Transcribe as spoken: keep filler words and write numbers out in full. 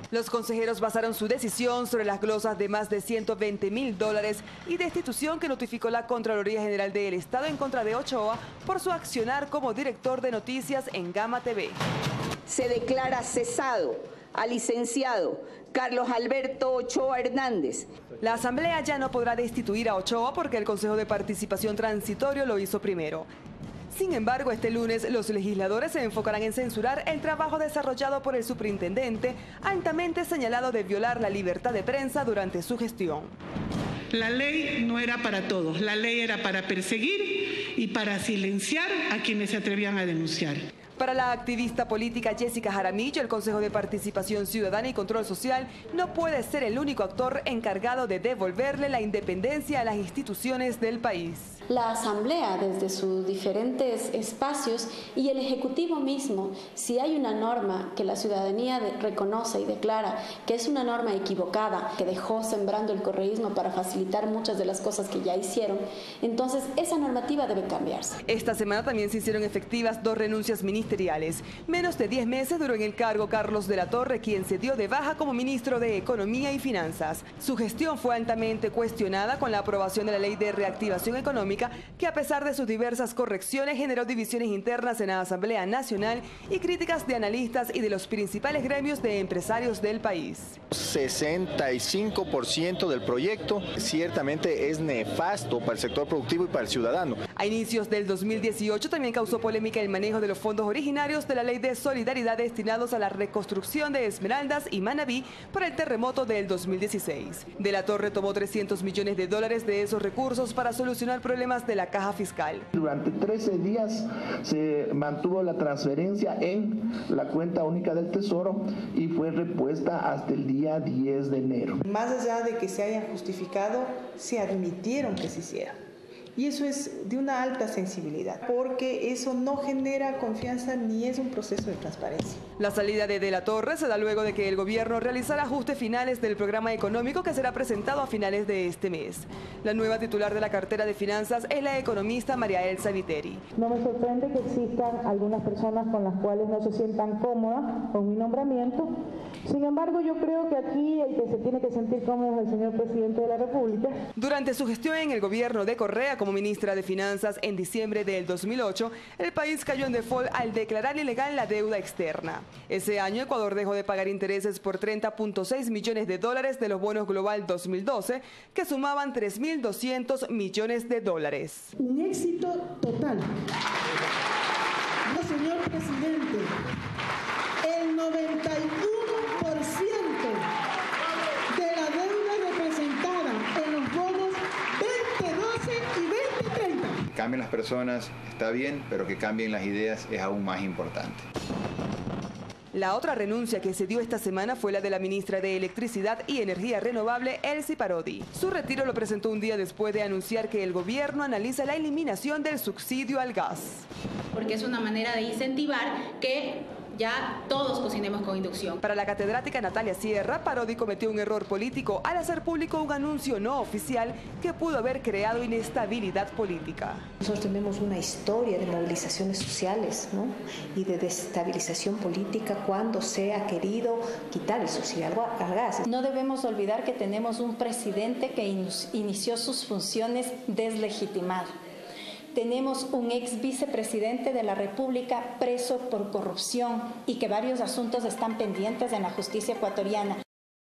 Los consejeros basaron su decisión sobre las glosas de más de ciento veinte mil dólares y destitución que notificó la Contraloría General del Estado en contra de Ochoa por su accionar como director de noticias en Gama T V. Se declara cesado al licenciado Carlos Alberto Ochoa Hernández. La Asamblea ya no podrá destituir a Ochoa porque el Consejo de Participación Transitorio lo hizo primero. Sin embargo, este lunes los legisladores se enfocarán en censurar el trabajo desarrollado por el superintendente, altamente señalado de violar la libertad de prensa durante su gestión. La ley no era para todos, la ley era para perseguir y para silenciar a quienes se atrevían a denunciar. Para la activista política Jessica Jaramillo, el Consejo de Participación Ciudadana y Control Social no puede ser el único actor encargado de devolverle la independencia a las instituciones del país. La Asamblea, desde sus diferentes espacios, y el Ejecutivo mismo, si hay una norma que la ciudadanía reconoce y declara que es una norma equivocada, que dejó sembrando el correísmo para facilitar muchas de las cosas que ya hicieron, entonces esa normativa debe cambiarse. Esta semana también se hicieron efectivas dos renuncias ministeriales. Menos de diez meses duró en el cargo Carlos de la Torre, quien se dio de baja como ministro de Economía y Finanzas. Su gestión fue altamente cuestionada con la aprobación de la Ley de Reactivación Económica, que a pesar de sus diversas correcciones generó divisiones internas en la Asamblea Nacional y críticas de analistas y de los principales gremios de empresarios del país. sesenta y cinco por ciento del proyecto ciertamente es nefasto para el sector productivo y para el ciudadano. A inicios del dos mil dieciocho también causó polémica el manejo de los fondos originarios de la Ley de Solidaridad destinados a la reconstrucción de Esmeraldas y Manabí por el terremoto del dos mil dieciséis. De la Torre tomó trescientos millones de dólares de esos recursos para solucionar problemas de la caja fiscal. Durante trece días se mantuvo la transferencia en la cuenta única del Tesoro y fue repuesta hasta el día diez de enero. Más allá de que se hayan justificado, se admitieron que se hicieron. Y eso es de una alta sensibilidad, porque eso no genera confianza ni es un proceso de transparencia. La salida de De la Torre se da luego de que el gobierno realizara ajustes finales del programa económico que será presentado a finales de este mes. La nueva titular de la cartera de finanzas es la economista María Elsa Viteri. No me sorprende que existan algunas personas con las cuales no se sientan cómodas con mi nombramiento. Sin embargo, yo creo que aquí el que se tiene que sentir cómodo es el señor presidente de la República. Durante su gestión en el gobierno de Correa como ministra de Finanzas en diciembre del dos mil ocho, el país cayó en default al declarar ilegal la deuda externa. Ese año Ecuador dejó de pagar intereses por treinta punto seis millones de dólares de los bonos Global dos mil doce, que sumaban tres mil doscientos millones de dólares. Un éxito total. No, señor presidente, el noventa y uno por ciento de la deuda representada en los bonos veinte doce y veinte treinta. Cambien las personas, está bien, pero que cambien las ideas es aún más importante. La otra renuncia que se dio esta semana fue la de la ministra de Electricidad y Energía Renovable, Elsie Parodi. Su retiro lo presentó un día después de anunciar que el gobierno analiza la eliminación del subsidio al gas. Porque es una manera de incentivar que ya todos cocinemos con inducción. Para la catedrática Natalia Sierra, Parodi cometió un error político al hacer público un anuncio no oficial que pudo haber creado inestabilidad política. Nosotros tenemos una historia de movilizaciones sociales, ¿no?, y de desestabilización política cuando se ha querido quitar el subsidio al gas. No debemos olvidar que tenemos un presidente que inició sus funciones deslegitimado. Tenemos un ex vicepresidente de la República preso por corrupción y que varios asuntos están pendientes en la justicia ecuatoriana.